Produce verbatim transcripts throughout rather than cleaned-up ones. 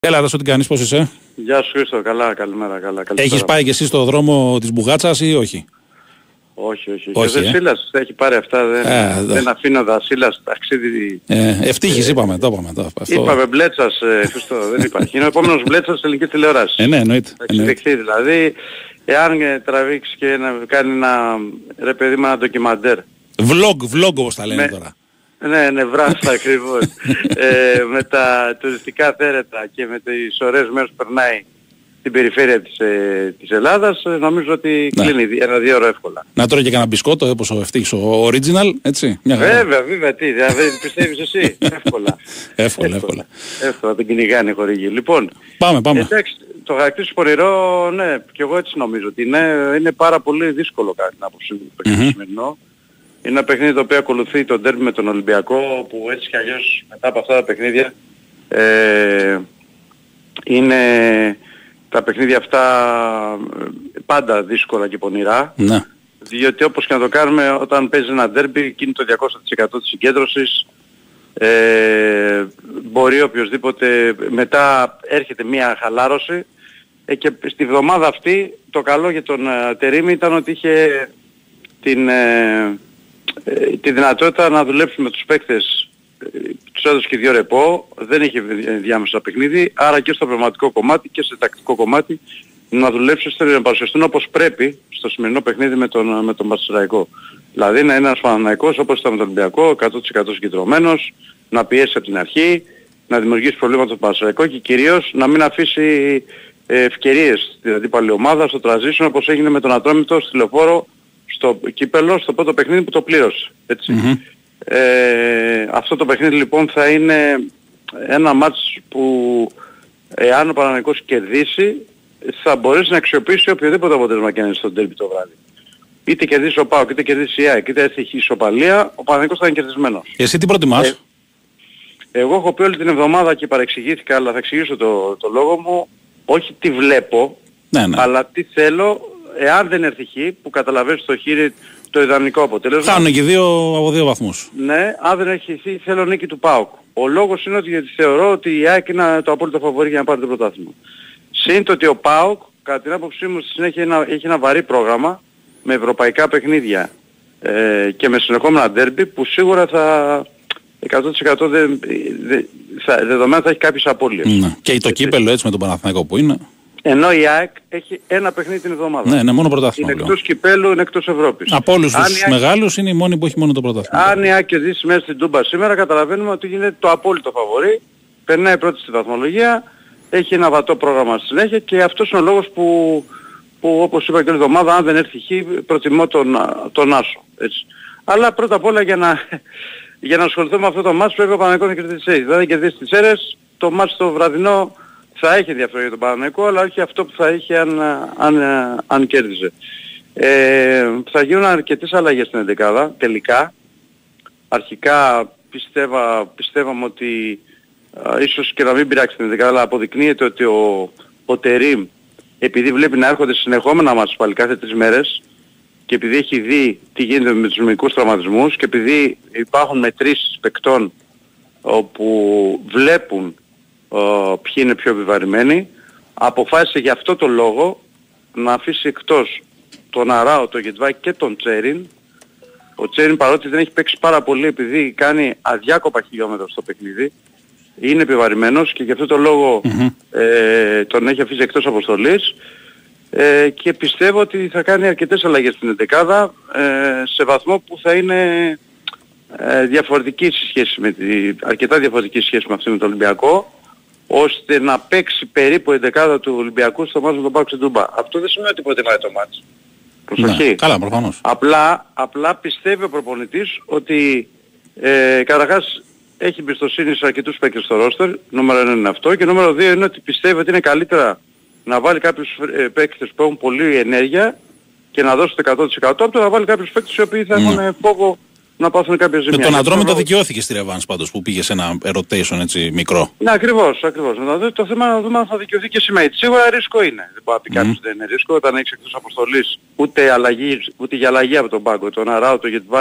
Έλα, Ρασό, τι κάνεις, πώς είσαι? Γεια σου Χρήστο, καλά, καλημέρα, καλά. Έχεις πάει και εσύ στο δρόμο της Μπουγάτσας ή όχι? Όχι, όχι. όχι Και ο ε? Δεσίλας έχει πάρει αυτά, δεν, ε, δεν αφήνω Δασίλας ταξίδι. Ε, ευτύχης ε, είπαμε, το είπαμε. Το, αυτό. Είπαμε Μπλέτσας, ε, Χρήστο, δεν υπάρχει. Είναι ο επόμενος Μπλέτσας στην ελληνική τηλεόραση. Ε, ναι, εννοείται. Θα εξειδικθεί δηλαδή, εάν ε, τραβήξει και να κάνει ένα, ρε παιδί μου, ένα ντοκιμαντέρ. Vlog, vlog όπως τα λένε με, τώρα. Ναι, ναι, βράστα ακριβώς. ε, με τα τουριστικά θέρετα και με τις ωραίες μέρες που περνάει στην περιφέρεια της, ε, της Ελλάδας, νομίζω ότι ναι. κλείνει ένα-δύο ώρα εύκολα. Να τρώει και κανένα μπισκότο όπως ο Ευτύχης ο original, έτσι. Μια βέβαια, βέβαια, τι, δηλαδή πιστεύεις εσύ. εύκολα. εύκολα, εύκολα. Εύκολα, τον κυνηγάνε οι χορηγοί. Λοιπόν, πάμε, πάμε. Εντάξει, το χαρακτήριο πονηρό, ναι, και εγώ έτσι νομίζω ότι είναι, είναι πάρα πολύ δύσκολο κάτι να άποψη μου το mm-hmm. σημερινό. Είναι ένα παιχνίδι το οποίο ακολουθεί τον ντέρμπι με τον Ολυμπιακό, που έτσι κι αλλιώς μετά από αυτά τα παιχνίδια ε, είναι τα παιχνίδια αυτά πάντα δύσκολα και πονηρά. Ναι. Διότι όπως και να το κάνουμε, όταν παίζει ένα ντέρμπι κίνει το διακόσια τοις εκατό της συγκέντρωσης, ε, μπορεί οποιοσδήποτε, μετά έρχεται μια χαλάρωση ε, και στη βδομάδα αυτή το καλό για τον ε, Τερίμη ήταν ότι είχε την, ε, ε, τη δυνατότητα να δουλέψει με τους παίκτες, ε, τους έδωσε και δύο ρεπό, δεν είχε διάμεσα παιχνίδι, άρα και στο πνευματικό κομμάτι και στο τακτικό κομμάτι να δουλέψει ώστε να παρουσιαστούν όπως πρέπει στο σημερινό παιχνίδι με τον, με τον Πανσεραϊκό. Δηλαδή να είναι ένας Παναθηναϊκός όπως ήταν με τον Ολυμπιακό, εκατό τοις εκατό συγκεντρωμένος, να πιέσει από την αρχή, να δημιουργήσει προβλήματα στον Πανσεραϊκό και κυρίως να μην αφήσει ε, ευκαιρίες στην αντίπαλη ομάδα στο transition όπως έγινε με τον Ατρόμητο στη Λεωφόρο στο κύπελλο, στο πρώτο παιχνίδι που το πλήρωσε. Έτσι. Mm-hmm. Ε, αυτό το παιχνίδι λοιπόν θα είναι ένα μάτς που εάν ο Παναθηναϊκός κερδίσει θα μπορέσει να αξιοποιήσει οποιοδήποτε αποτέλεσμα και να είναι στον ντέρμπι το βράδυ. Είτε κερδίσει ο ΠΑΟΚ, είτε κερδίσει η ΑΕΚ, είτε έχει ισοπαλία, ο Παναθηναϊκός θα είναι κερδισμένος. Εσύ τι προτιμάς? Ε, εγώ έχω πει όλη την εβδομάδα και παρεξηγήθηκα, αλλά θα εξηγήσω το, το λόγο μου, όχι τι βλέπω, ναι, ναι. αλλά τι θέλω, εάν δεν έρθει χ, που καταλαβαίνεις το χείρι το ιδανικό αποτέλεσμα. Χάνουν και δύο από δύο βαθμούς. Ναι, αν δεν έχει χ, θέλω νίκη του ΠΑΟΚ. Ο λόγος είναι ότι γιατί θεωρώ ότι η ΑΕΚ είναι το απόλυτο φαβορί για να πάρει το πρωτάθλημα. Συν το ότι ο ΠΑΟΚ, κατά την άποψή μου, στη συνέχεια ένα, έχει ένα βαρύ πρόγραμμα με ευρωπαϊκά παιχνίδια ε, και με συνεχόμενα ντέρμπι που σίγουρα θα εκατό τοις εκατό δε, δε, θα, δεδομένα θα έχει κάποιες απώλειες. Ναι. Και το κύπελλο έτσι με τον Παναθηναϊκό που είναι. Ενώ η ΑΕΚ έχει ένα παιχνίδι την εβδομάδα. Ναι, ναι, μόνο πρωτάθλημα. Είναι εκτός κυπέλλου, είναι εκτός Ευρώπης. Από όλους τους ΑΕΚ... μεγάλους είναι η μόνη που έχει μόνο το πρωτάθλημα. Αν η ΑΕΚ κερδίσει μέσα στην Τούμπα σήμερα, καταλαβαίνουμε ότι γίνεται το απόλυτο φαβορί. Περνάει πρώτη στη βαθμολογία, έχει ένα βατό πρόγραμμα στη συνέχεια και αυτός είναι ο λόγος που, που όπως είπα και όλη εβδομάδα, αν δεν έρθει χ, προτιμώ τον, τον Άσο. Έτσι. Αλλά πρώτα απ' όλα για να, για να ασχοληθώ με αυτό το μάτς πρέπει ο Παναθηναϊκός να κερδίσει. Δηλαδή κερδίσει τις αίρες, το μάτς το βραδινό θα έχει ενδιαφέρον για τον Παναθηναϊκό, αλλά όχι αυτό που θα είχε αν, αν, αν κέρδιζε. Ε, θα γίνουν αρκετές αλλαγές στην εντεκάδα, τελικά. Αρχικά πιστεύα, πιστεύαμε ότι α, ίσως και να μην πειράξει την εντεκάδα, αλλά αποδεικνύεται ότι ο, ο Τερίμ, επειδή βλέπει να έρχονται συνεχόμενα μάτς πάλι κάθε τρεις μέρες και επειδή έχει δει τι γίνεται με τους μυϊκούς τραυματισμούς και επειδή υπάρχουν μετρήσεις παικτών όπου βλέπουν Uh, ποιοι είναι πιο επιβαρημένοι, αποφάσισε για αυτό το λόγο να αφήσει εκτός τον Αράο, τον Γετβάκη και τον Τσέριν. Ο Τσέριν παρότι δεν έχει παίξει πάρα πολύ επειδή κάνει αδιάκοπα χιλιόμετρα στο παιχνίδι, είναι επιβαρημένος και γι' αυτό το λόγο mm-hmm. ε, τον έχει αφήσει εκτός αποστολής ε, και πιστεύω ότι θα κάνει αρκετές αλλαγές στην εντεκάδα ε, σε βαθμό που θα είναι ε, διαφορετική σχέση με τη, αρκετά διαφορετική σχέση με αυτή με τον Ολυμπιακό, ώστε να παίξει περίπου η δεκάδα του Ολυμπιακού στο μάτς με τον ΠΑΟΚ στην Τούμπα. Αυτό δεν σημαίνει ότι προτιμάει το μάτς. Προσοχή. Ναι, καλά, προφανώς. Απλά, απλά πιστεύει ο προπονητής ότι ε, καταρχάς έχει εμπιστοσύνη σε αρκετούς παίκτες στο ρόστερ, νούμερο ένα είναι αυτό, και νούμερο δύο είναι ότι πιστεύει ότι είναι καλύτερα να βάλει κάποιους ε, παίκτες που έχουν πολλή ενέργεια και να δώσει το εκατό τοις εκατό από το να βάλει κάποιους παίκτες οι οποίοι θα έχουν mm. φόβο να πάθουν κάποια ζημιά. Με τον Ατρόμητο δικαιώθηκε στη Ρεβάνς πάντως που πήγε σε ένα rotation έτσι μικρό. Ναι, ακριβώς, ακριβώς. Να το θέμα να δούμε αν θα δικαιωθεί και σήμερα. Σίγουρα ρίσκο είναι. Δεν μπορεί να πει mm. κάποιος δεν είναι ρίσκο. Όταν έχεις εκτός αποστολής ούτε, αλλαγή, ούτε για αλλαγή από τον πάγκο, τον Αράο, τον Γετβάη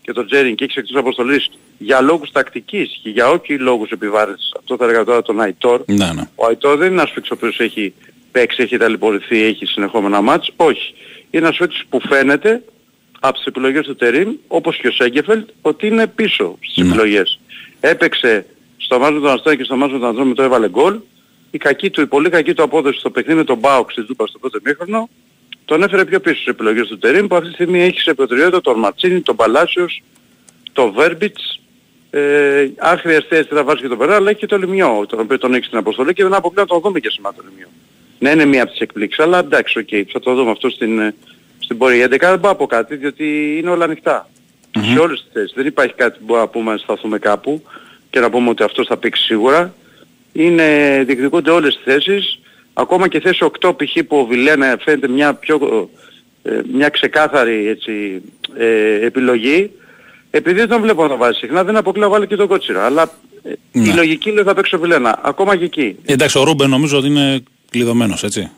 και τον Τζέριν και έχεις εκτός αποστολής για λόγους τακτικής και για όχι λόγους επιβάρυνσης, αυτό θα έλεγα τώρα τον Αϊτόρ. Ναι, ναι. Ο Αϊτόρ δεν είναι ένας παίκτης ο οποίος έχει παίξει, έχει ταλαιπωρηθεί, έχει συνεχόμενα μάτς. Όχι. Είναι ένας παίκτης που φαίνεται από τις επιλογές του Τερίμ, όπως και ο Σέγκεφελτ, ότι είναι πίσω στις Ναι. επιλογές. Έπαιξε στο μάτς με τον Αστέρα και στο μάτς με τον Ανδρόμητο έβαλε γκολ. Η, κακή του, η πολύ κακή του απόδοση στο παιχνίδι με τον Μπάουξ στη Τούμπα στο πρώτο ημίχρονο τον έφερε πιο πίσω στις επιλογές του Τερίμ, που αυτή τη στιγμή έχει σε προτεραιότητα τον Ματσίνη, τον Παλάσιος, τον Βέρμπιτς, ε, αν χρειαστεί έτσι θα βάζει και τον Περά, αλλά έχει και τον Λιμιό, τον οποίο τον έχει στην αποστολή και δεν αποκλείω να τον δούμε και σήμερα τον Λιμιό. Ναι, είναι μία από τις εκπλήξεις, αλλά εντάξει, οκ, okay, θα το δούμε αυτό στην, στην πορεία. έντεκα δεν πάω από κάτι, διότι είναι όλα ανοιχτά. Mm-hmm. Σε όλες τις θέσεις. Δεν υπάρχει κάτι που μπορούμε να πούμε να σταθούμε κάπου και να πούμε ότι αυτός θα παίξει σίγουρα. Είναι, διεκδικούνται όλες τις θέσεις. Ακόμα και θέση οκτώ π.χ. που ο Βιλένα φαίνεται μια πιο ε, μια ξεκάθαρη έτσι, ε, επιλογή. Επειδή δεν τον βλέπω να το βάζει συχνά, δεν αποκλείω να βάλει και τον Κότσιρα. Αλλά ε, ναι. η λογική λέει θα παίξει ο Βιλένα. Ακόμα και εκεί. Εντάξει, ο Ρούμπεν νομίζω ότι είναι κλειδωμένος, έτσι.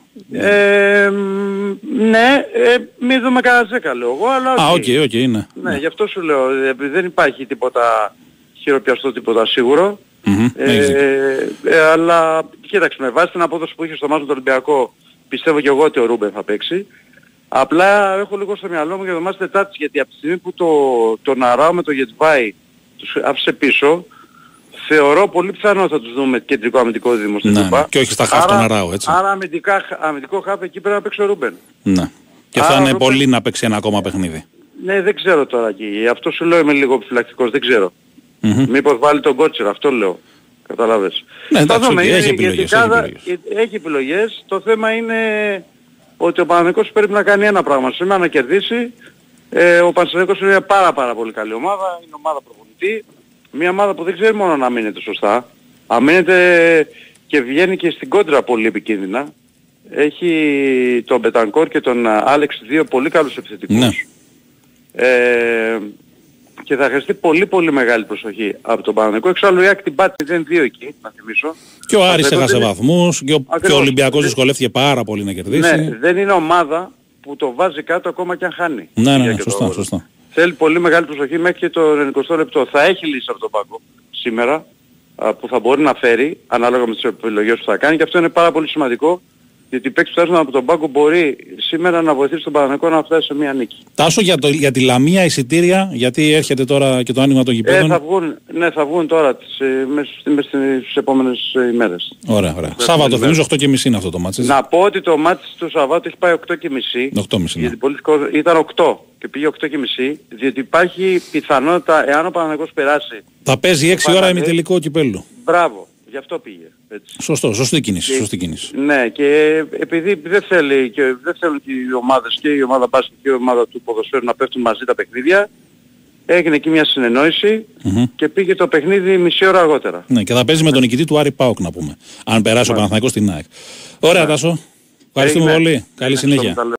Ε, ναι, ε, μην δούμε κανένα δέκα λέω εγώ, αλλά... Α, οκ, okay, οκ, okay, ναι. Ναι, γι' αυτό σου λέω, δεν υπάρχει τίποτα χειροπιαστό, τίποτα σίγουρο. Mm-hmm, ε, ε, αλλά κοίταξε, με βάση την απόδοση που είχε στο μάτς του Ολυμπιακό, πιστεύω και εγώ ότι ο Ρούμπεν θα παίξει. Απλά έχω λίγο στο μυαλό μου για το μάτς Τετάρτης, γιατί από τη στιγμή που το, το Ναράο με το Γετβάι τους άφησε πίσω, θεωρώ πολύ πιθανό θα τους δούμε κεντρικό αμυντικό δίδυμο στην Τούμπα. Ναι, και όχι στα χαφ του Ναράο, έτσι. Άρα αμυντικά, αμυντικό χαφ εκεί πρέπει να παίξει ο Ρούμπεν. Ναι. Και άρα θα είναι Ρούμπεν... πολύ να παίξει ένα ακόμα παιχνίδι. Ναι, δεν ξέρω τώρα εκεί. Αυτό σου λέω είμαι λίγο επιφυλακτικός, δεν ξέρω. Mm-hmm. Μήπως βάλει τον Κότσιρα, αυτό λέω. Καταλάβες. Ναι, εντάξει, okay, έχει, επιλογές, έχει, κάθε, επιλογές. έχει επιλογές. Το θέμα είναι ότι ο Παναθηναϊκός πρέπει να κάνει ένα πράγμα. Σήμερα να κερδίσει. Ε, ο Παναθηναϊκός είναι μια πάρα πάρα πολύ καλή ομάδα. Είναι ομάδα προπονητή. Μια ομάδα που δεν ξέρει μόνο να μείνεται σωστά. Αμήνεται και βγαίνει και στην κόντρα πολύ επικίνδυνα. Έχει τον Μπετανκόρ και τον Άλεξ, δύο πολύ καλούς επιθετικούς. Ναι. Ε, και θα χρειαστεί πολύ πολύ μεγάλη προσοχή από τον Παναθηναϊκό. Εξάλλου η Άκη την πάτησε δεν δύο εκεί, να θυμίσω. Και ο Άρης έχασε βαθμούς και ο, και ο Ολυμπιακός δυσκολεύτηκε πάρα πολύ να κερδίσει. Ναι, δεν είναι ομάδα που το βάζει κάτω ακόμα και αν χάνει. Ναι, ναι, ναι, σωστά, σωστά. Θέλει πολύ μεγάλη προσοχή μέχρι και το ενενηκοστό λεπτό. Θα έχει λύση από τον πάγκο σήμερα που θα μπορεί να φέρει ανάλογα με τις επιλογές που θα κάνει και αυτό είναι πάρα πολύ σημαντικό. Γιατί οι παίκτες που φτάσουν από τον πάγκο μπορεί σήμερα να βοηθήσει τον Παναθηναϊκό να φτάσει σε μια νίκη. Τάσο, για, το, για τη Λαμία εισιτήρια, γιατί έρχεται τώρα και το άνοιγμα των γηπέδων. Ε, θα βγουν, ναι, θα βγουν τώρα τις, ε, μέσα, μέσα στις επόμενες ε, ημέρες. Ωραία, ωραία. Σάββατο, θυμίζω οκτώ και μισή είναι αυτό το μάτσι. Να πω ότι το μάτσι του Σαββάτου έχει πάει οκτώ και μισή. οκτώ και μισή, ναι. Γιατί ήταν οκτώ και πήγε οκτώ και μισή, διότι υπάρχει πιθανότητα, εάν ο Παναθηναϊκός περάσει... Θα παίζει έξι ώρα ημιτελικό κυπέλλου. Μπράβο. Γι' αυτό πήγε. Έτσι. Σωστό, σωστή κίνηση, και, σωστή κίνηση. Ναι, και επειδή δεν, θέλει, και δεν θέλουν και οι ομάδες και η ομάδα μπάσκετ και η ομάδα του ποδοσφαίρου να πέφτουν μαζί τα παιχνίδια, έγινε εκεί μια συνεννόηση mm-hmm. και πήγε το παιχνίδι μισή ώρα αργότερα. Ναι, και θα παίζει με τον νικητή του Άρη ΠΑΟΚ να πούμε, αν περάσει yeah. ο Παναθηναϊκός στην ΑΕΚ. Ωραία, yeah. Τάσο. Ευχαριστούμε πολύ. Καλή συνέχεια.